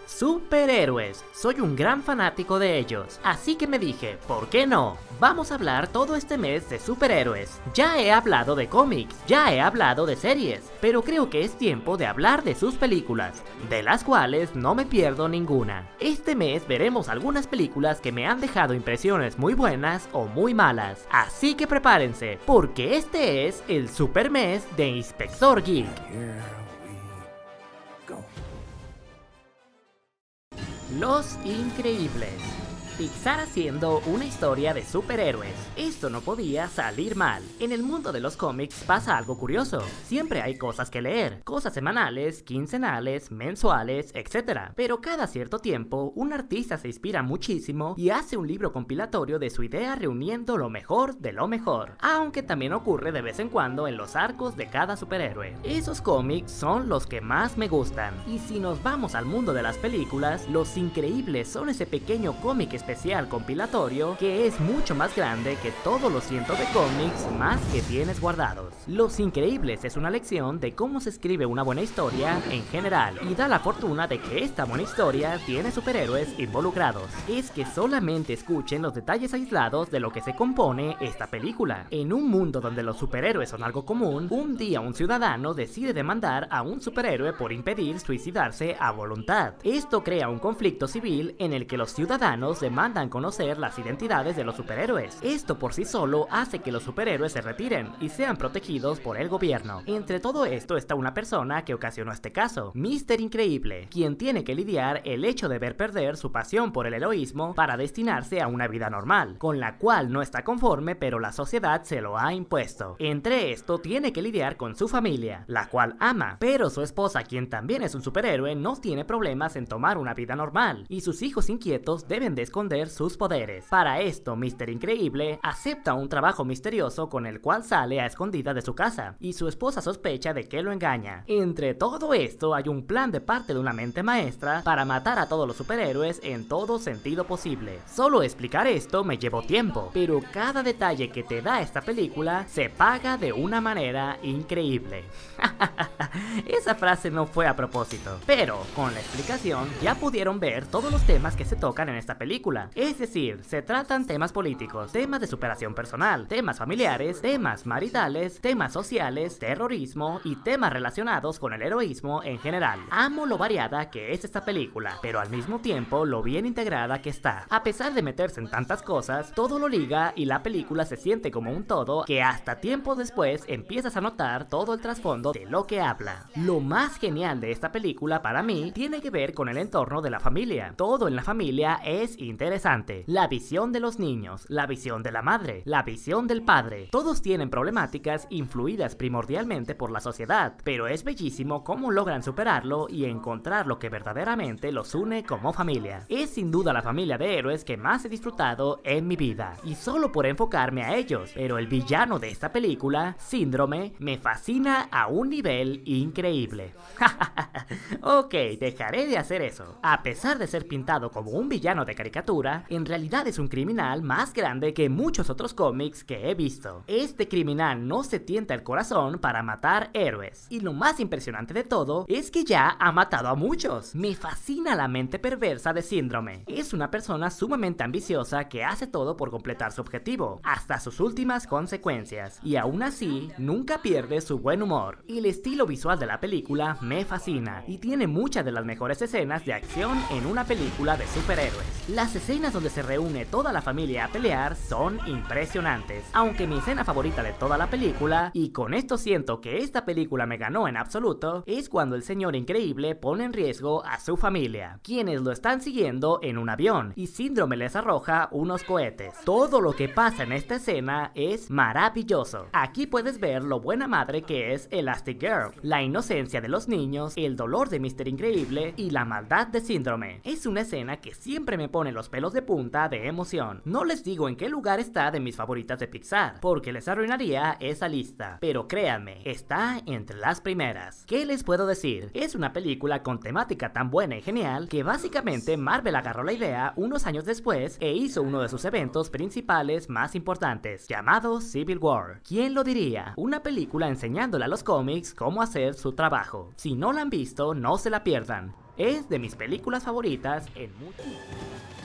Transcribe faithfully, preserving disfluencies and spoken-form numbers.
Superhéroes, soy un gran fanático de ellos, así que me dije, ¿por qué no? Vamos a hablar todo este mes de superhéroes. Ya he hablado de cómics, ya he hablado de series, pero creo que es tiempo de hablar de sus películas, de las cuales no me pierdo ninguna. Este mes veremos algunas películas que me han dejado impresiones muy buenas o muy malas, así que prepárense, porque este es el super mes de Inspector Geek. Los Increíbles. Pixar haciendo una historia de superhéroes. Esto no podía salir mal. En el mundo de los cómics pasa algo curioso. Siempre hay cosas que leer. Cosas semanales, quincenales, mensuales, etcétera. Pero cada cierto tiempo, un artista se inspira muchísimo y hace un libro compilatorio de su idea reuniendo lo mejor de lo mejor. Aunque también ocurre de vez en cuando en los arcos de cada superhéroe. Esos cómics son los que más me gustan. Y si nos vamos al mundo de las películas, Los Increíbles son ese pequeño cómic especial compilatorio que es mucho más grande que todos los cientos de cómics más que tienes guardados. Los Increíbles es una lección de cómo se escribe una buena historia en general y da la fortuna de que esta buena historia tiene superhéroes involucrados. Es que solamente escuchen los detalles aislados de lo que se compone esta película. En un mundo donde los superhéroes son algo común, un día un ciudadano decide demandar a un superhéroe por impedir suicidarse a voluntad. Esto crea un conflicto civil en el que los ciudadanos demandan conocer las identidades de los superhéroes. Esto por sí solo hace que los superhéroes se retiren y sean protegidos por el gobierno. Entre todo esto está una persona que ocasionó este caso, míster Increíble, quien tiene que lidiar el hecho de ver perder su pasión por el heroísmo para destinarse a una vida normal, con la cual no está conforme pero la sociedad se lo ha impuesto. Entre esto tiene que lidiar con su familia, la cual ama, pero su esposa, quien también es un superhéroe, no tiene problemas en tomar una vida normal, y sus hijos inquietos deben de esconder sus poderes. Para esto, míster Increíble acepta un trabajo misterioso con el cual sale a escondidas de su casa, y su esposa sospecha de que lo engaña. Entre todo esto hay un plan de parte de una mente maestra para matar a todos los superhéroes en todo sentido posible. Solo explicar esto me llevó tiempo, pero cada detalle que te da esta película se paga de una manera increíble. Esa frase no fue a propósito, pero con la explicación ya pudieron ver todos los temas que se tocan en esta película. Es decir, se tratan temas políticos, temas de superación personal, temas familiares, temas maritales, temas sociales, terrorismo y temas relacionados con el heroísmo en general. Amo lo variada que es esta película, pero al mismo tiempo lo bien integrada que está. A pesar de meterse en tantas cosas, todo lo liga y la película se siente como un todo que hasta tiempo después empiezas a notar todo el trasfondo de lo que habla. Lo más genial de esta película para mí tiene que ver con el entorno de la familia. Todo en la familia es interesante. Interesante. La visión de los niños, la visión de la madre, la visión del padre. Todos tienen problemáticas influidas primordialmente por la sociedad, pero es bellísimo cómo logran superarlo y encontrar lo que verdaderamente los une como familia. Es sin duda la familia de héroes que más he disfrutado en mi vida, y solo por enfocarme a ellos, pero el villano de esta película, Síndrome, me fascina a un nivel increíble. Ok, dejaré de hacer eso. A pesar de ser pintado como un villano de caricatura, en realidad es un criminal más grande que muchos otros cómics que he visto. Este criminal no se tienta el corazón para matar héroes. Y lo más impresionante de todo es que ya ha matado a muchos. Me fascina la mente perversa de Síndrome. Es una persona sumamente ambiciosa que hace todo por completar su objetivo, hasta sus últimas consecuencias. Y aún así, nunca pierde su buen humor. Y el estilo visual de la película me fascina y tiene muchas de las mejores escenas de acción en una película de superhéroes. Las escenas donde se reúne toda la familia a pelear son impresionantes, aunque mi escena favorita de toda la película, y con esto siento que esta película me ganó en absoluto, es cuando el señor Increíble pone en riesgo a su familia, quienes lo están siguiendo en un avión, y Síndrome les arroja unos cohetes. Todo lo que pasa en esta escena es maravilloso. Aquí puedes ver lo buena madre que es Elastigirl, la inocencia de los niños, el dolor de míster Increíble y la maldad de Síndrome. Es una escena que siempre me pone los pelos de punta de emoción. No les digo en qué lugar está de mis favoritas de Pixar, porque les arruinaría esa lista, pero créanme, está entre las primeras. ¿Qué les puedo decir? Es una película con temática tan buena y genial que básicamente Marvel agarró la idea unos años después e hizo uno de sus eventos principales más importantes, llamado Civil War. ¿Quién lo diría? Una película enseñándole a los cómics cómo hacer su trabajo. Si no la han visto, no se la pierdan. Es de mis películas favoritas en mucho.